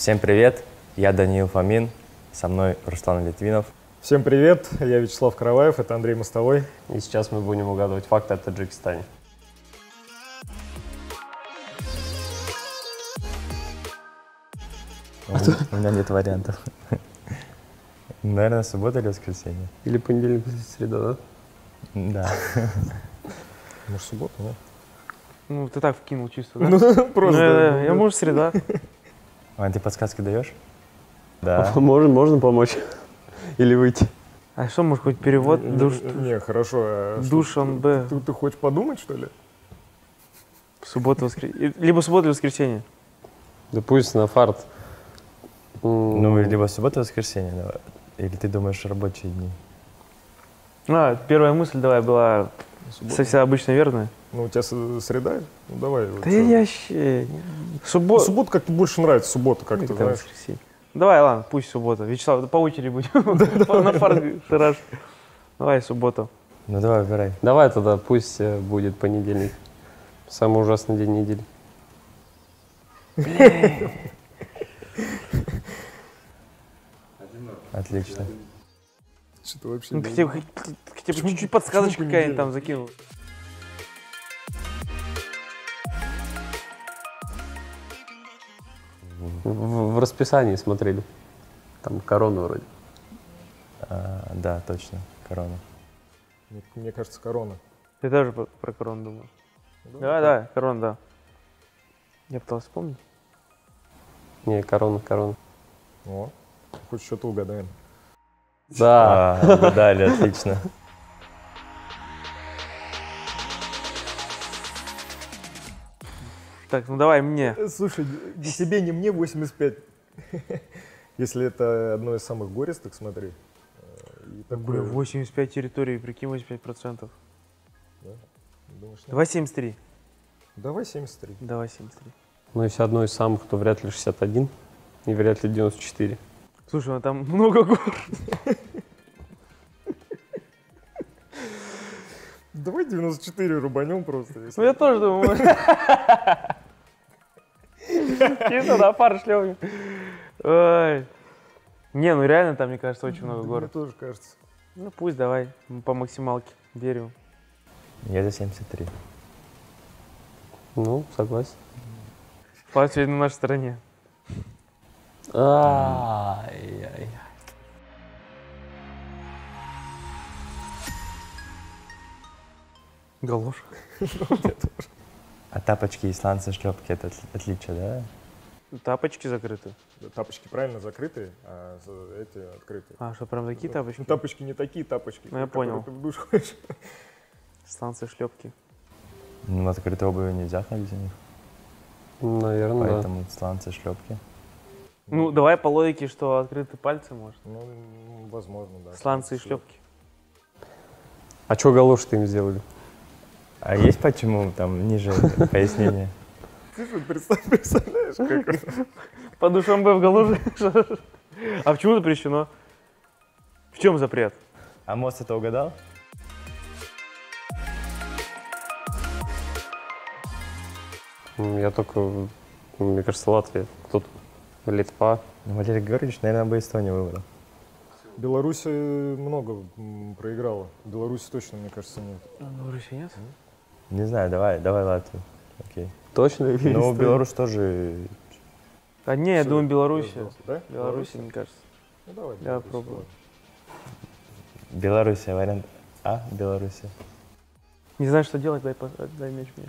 Всем привет, я Даниил Фомин, со мной Руслан Литвинов. Всем привет, я Вячеслав Караваев, это Андрей Мостовой. И сейчас мы будем угадывать факты о Таджикистане. У меня нет вариантов. Наверное, суббота или воскресенье. Или понедельник, среда, да? Да. Может, суббота, да? Ну, ты так вкинул чисто, да? Ну, просто. Я, может, среда. Вань, ты подсказки даешь? Да. Можно помочь? Или выйти? А что, может, хоть перевод? Душ, Не, хорошо. а что, Душан Б. Ты хочешь подумать, что ли? Суббота, воскресенье. Либо суббота или воскресенье. Да пусть на фарт. Ну, либо суббота, воскресенье, давай. Или ты думаешь рабочие дни? Первая мысль давай была совсем обычно верная. Ну, у тебя среда? Ну, давай. Да я вообще... Суббота как-то больше нравится, суббота как-то, Как-то знаешь. воскресенье. Давай, ладно, пусть суббота. Вячеслав, по очереди будем. На фарт тираж. Давай субботу. Ну, давай, выбирай. Давай тогда, пусть будет понедельник. Самый ужасный день недели. Отлично. Что-то вообще... Ну, хотя бы чуть-чуть подсказочка какая-нибудь там закинул. В расписании смотрели. Там корона вроде. Да, точно, корона. Мне кажется, корона. Я тоже про корону думаю. Да? Да, корона, да. Я пытался вспомнить. Не, корона. О, хоть что-то угадаем. Да. Угадали, отлично. Так, ну давай мне. Слушай, ни тебе, ни мне 85. Если это одно из самых гористых, смотри. И такое... 85 территорий, прикинь, 85%. Да? Думаешь, нет? Давай 73. Давай 73. Давай 73. Ну, если одно из самых, то вряд ли 61 и вряд ли 94. Слушай, ну там много гор. Давай 94 рубанем просто. если- Ну я тоже думаю. Чисто на пару шлем. Ой. Не, ну реально там, мне кажется, очень много Мне гор. тоже кажется. Ну пусть давай, по максималке, верю. Я за 73. Ну, согласен. Факт сегодня на нашей стороне. Ай-яй. Галоша. А тапочки, исландцы, шлепки — это отличие, да? Тапочки закрыты. Да, тапочки правильно закрыты, а эти открыты. А, что, прям такие тапочки? Ну, тапочки не такие тапочки, Ну, я которые понял. ты в душ ходишь. Станции шлепки. Ну, на открытой обуви нельзя ходить у них, Наверное, да. поэтому исландцы, шлепки. Ну, давай по логике, что открыты пальцы, может. Ну, возможно, да. Сланцы и шлепки. А что галоши-то им сделали? А есть почему там ниже пояснение? Ты же представляешь, как это? По душам Б в галоши. А почему запрещено? В чем запрет? А мост это угадал? Я только, мне кажется, Латвия. Кто-то. Литва. Ну, Валерий Георгиевич, наверное, бы Эстонию выбрал. Беларусь много проиграла. Беларусь точно, мне кажется, нет. Ну, Руси нет? Не знаю, давай Латвию. Окей. Точно? или Ну, Эстония? Беларусь тоже. А не, я Всё, думаю, Беларусь. Да? Беларусь, мне кажется. Ну, давай. Я Беларусь, пробую. Белоруссия, вариант А, Белоруссия. Не знаю, что делать, дай мяч мне.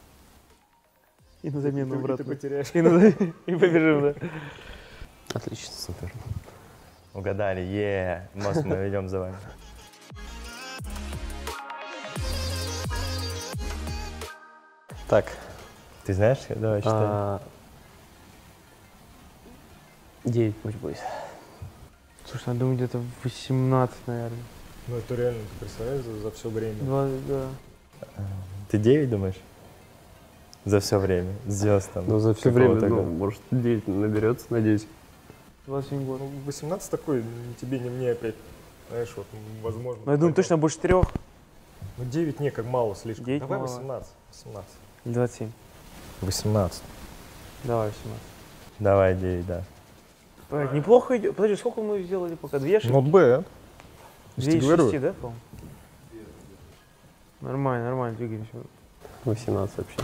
И на замену И ты обратно. потеряешь. И побежим, да. Отлично. Супер. Угадали, мост мы ведем за вами. Так. Ты знаешь? Давай, читай. 9 пусть будет. Слушай, надо думать, где-то 18, наверное. Ну, это реально, ты представляешь, за все время. Да. Ты 9 думаешь? За все время. Звезд там. Ну, за все какого-то время, года. может, 9 наберется, надеюсь. 27 год. Ну, 18 такой, ни тебе, ни мне опять. Знаешь, вот, возможно. Ну, я думаю, точно больше 3. Ну, 9 не, как мало слишком. 9 Давай мало. 18. 18. Или 27. 18. Давай 18. Давай 9, да. Так, неплохо идет. Подожди, сколько мы сделали пока? 2 ошибки? Not bad. 2 Я из говорю. 6, да, по-моему? Нормально, нормально, двигаемся. 18 вообще.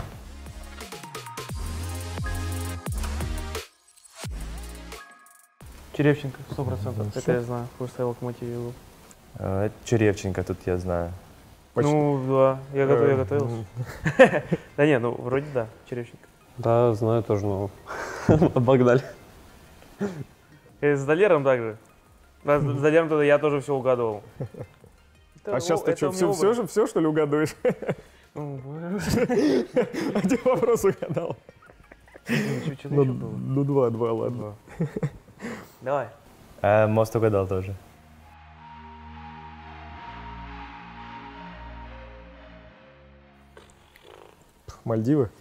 Черевченко, 100%. Это я знаю. Выставил локомотиве был. Это Черевченко, тут я знаю. Почти. Ну, да, я готовился. Да не, ну, вроде да, Черевченко. Да, знаю тоже, но обогнали. И с Долером также. Да, с Долером тогда я тоже все угадывал. А сейчас ты что, все, что ли, угадываешь? Один вопрос угадал. Ну, два, ладно. Давай. Мост угадал тоже. Мальдивы?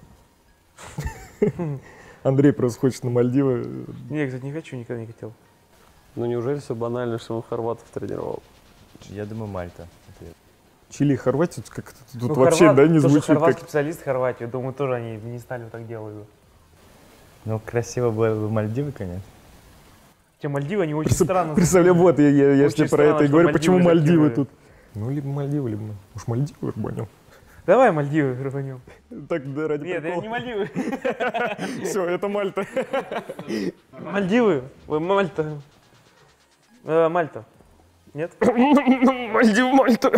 Андрей просто хочет на Мальдивы. Не, кстати, не хочу, никогда не хотел. Ну неужели все банально, что он хорватов тренировал? Я думаю, Мальта. Ответ. Чили и Хорватия как-то тут Ну, вообще, да, не тоже звучит хорватский как... специалист Хорватии, думаю, тоже они не стали вот так делать. Ну, красиво было бы Мальдивы, конечно. Те Мальдивы, они очень странно. Представляю, вот я Очень же тебе про странно, это и что говорю, почему Мальдивы Мальдивы закинули. тут. Ну, либо Мальдивы, либо... Уж Мальдивы рванем. Давай Мальдивы рванем. Так, да, ради Нет, это прикола. не Мальдивы. Все, это Мальта. Мальдивы. Ой, Мальта. Мальта. Нет? Мальдивы, Мальта.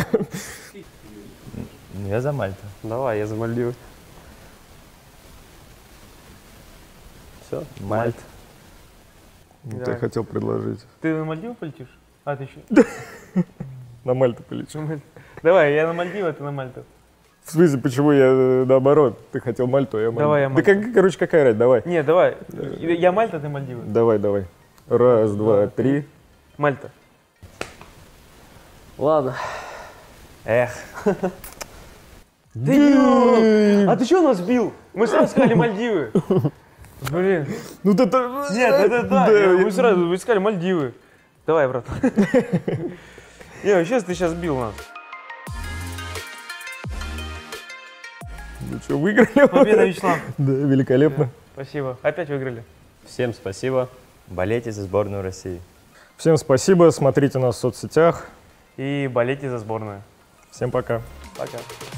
Ну, я за Мальту. Давай, я за Мальдивы. Все, Мальт. Вот Да. я хотел предложить. Ты на Мальдивы полетишь? А, ты еще? На Мальту полечу. Давай, я на Мальдивы, а ты на Мальту. В смысле, почему я наоборот? Ты хотел Мальту, а я Мальту. Давай я Да, Мальту. короче, какая разница? Давай. Не, давай. Я Мальта, ты Мальдивы. Давай. Раз, два, три. Мальта. ладно. Эх, А ты что нас сбил? Мы сразу сказали Мальдивы. Блин. Ну это... Нет, это да. Мы сразу искали Мальдивы. Давай, брат. Не, сейчас ты сейчас сбил нас. Ну что, выиграли? Победа, Вячеслав. Да, великолепно. Спасибо. Опять выиграли. Всем спасибо. болейте за сборную России. Всем спасибо, смотрите нас в соцсетях. И болейте за сборную. Всем пока. Пока.